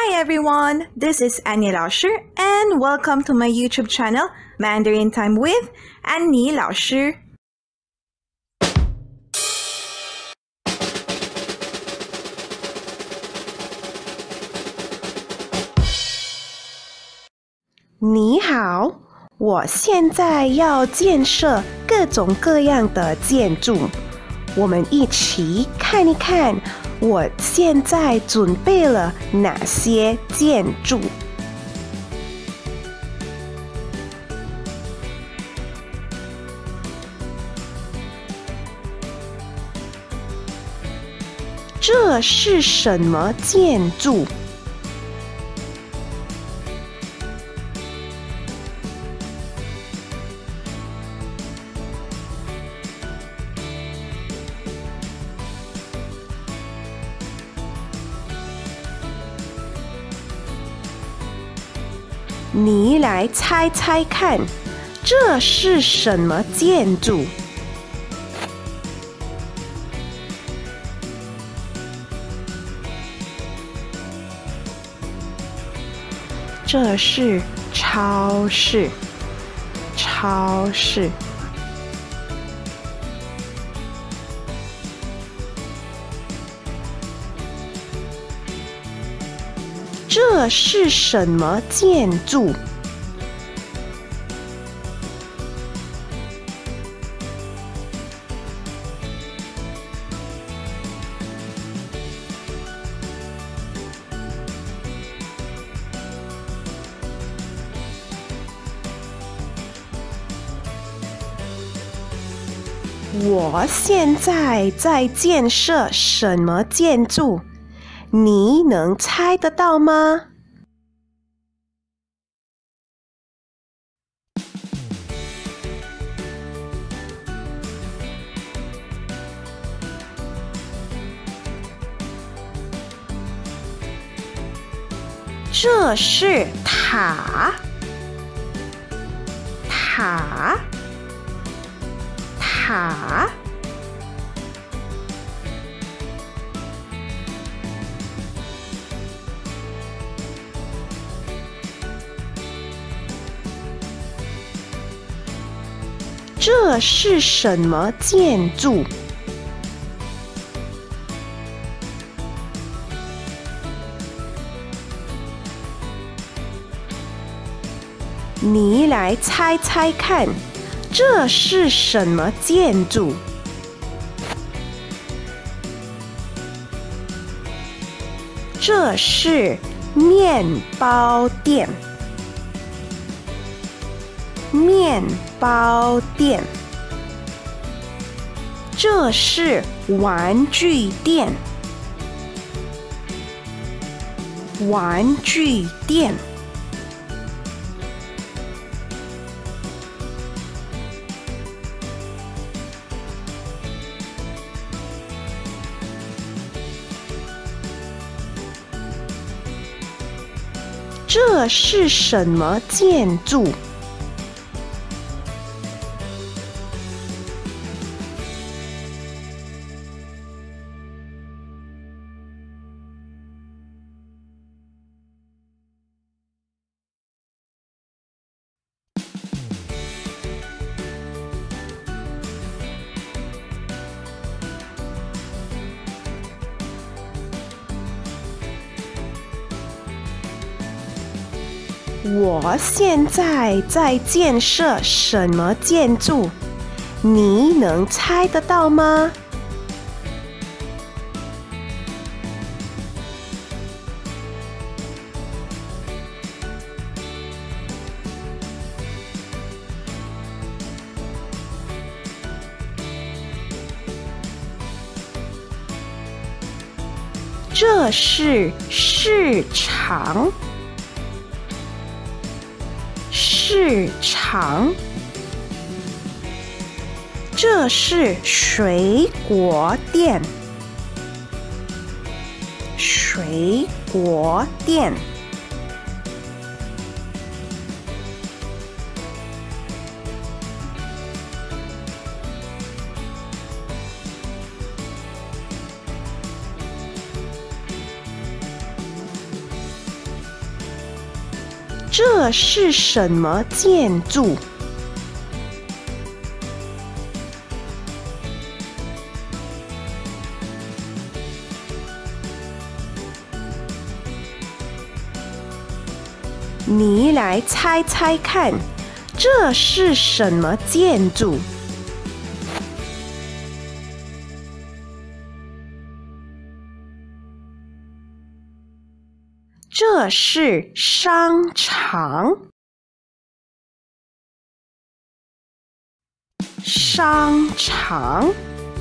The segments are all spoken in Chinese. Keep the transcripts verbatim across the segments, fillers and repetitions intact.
Hi everyone, this is Annie 老师 and welcome to my YouTube channel Mandarin Time with Annie 老师。 你好，我现在要建设各种各样的建筑，我们一起看一看我现在准备了哪些建筑。这是什么建筑？你来猜猜看，这是什么建筑？这是超市，超市。这是什么建筑？我现在在建设什么建筑？你能猜得到吗？这是塔，塔，塔。这是什么建筑？你来猜猜看，这是什么建筑？这是面包店。面包店。这是玩具店。玩具店。这是什么建筑？我现在在建设什么建筑？你能猜得到吗？这是市场。市场。这是水果店。水果店。 这是什么建筑？你来猜猜看，这是什么建筑？这是商场。商场。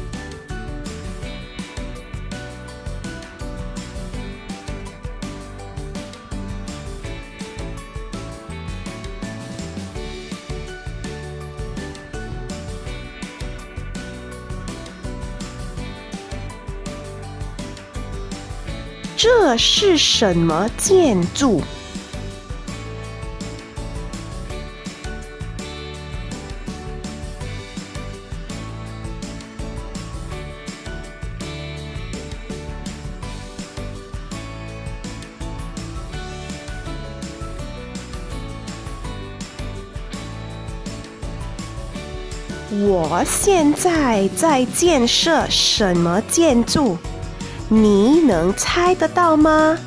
这是什么建筑？我现在在建设什么建筑？你能猜得到吗？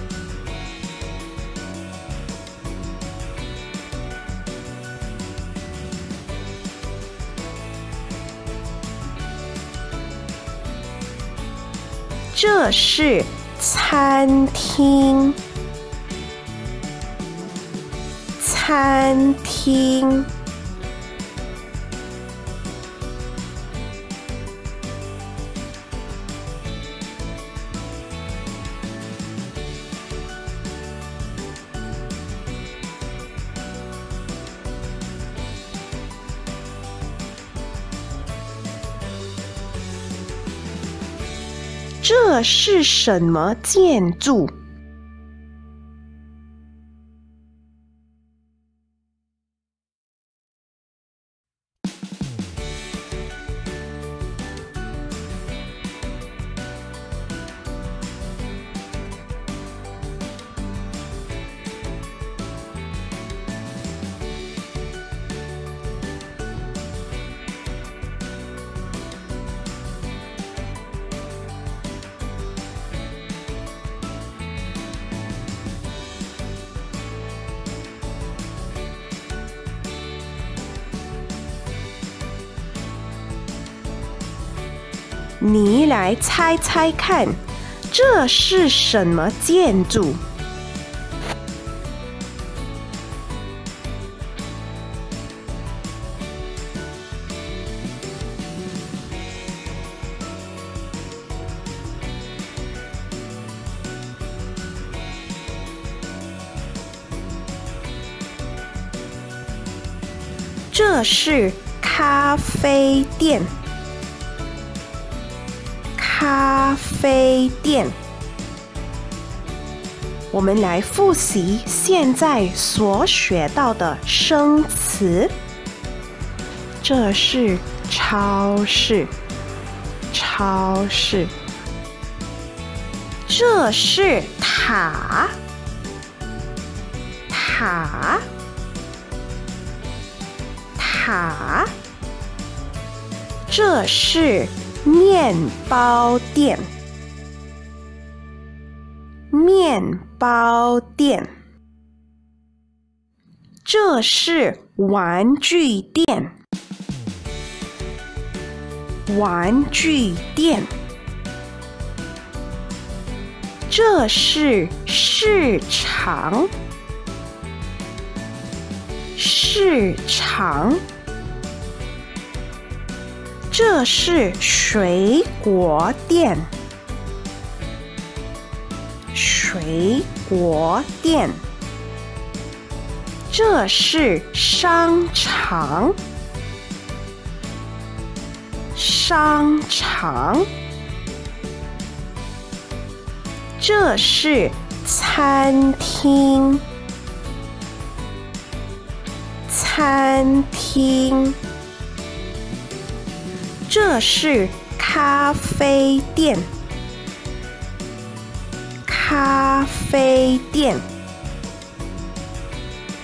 这是餐厅。餐厅。这是什么建筑？你来猜猜看，这是什么建筑？这是咖啡店。咖啡店。我们来复习现在所学到的生词。这是超市，超市。这是塔，塔，塔。这是面包店，面包店。这是玩具店，玩具店。这是市场，市场。这是水果店，水果店。这是商场，商场。这是餐厅，餐厅。这是咖啡店，咖啡店。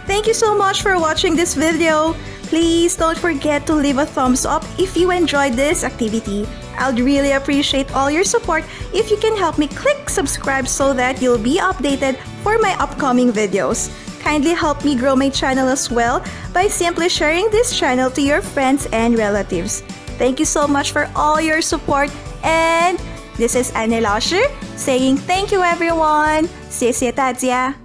Thank you so much for watching this video. Please don't forget to leave a thumbs up if you enjoyed this activity. I'd really appreciate all your support if you can help me click subscribe so that you'll be updated for my upcoming videos. Kindly help me grow my channel as well by simply sharing this channel to your friends and relatives. Thank you so much for all your support, and this is Annie 老师 saying thank you everyone. 谢谢大家.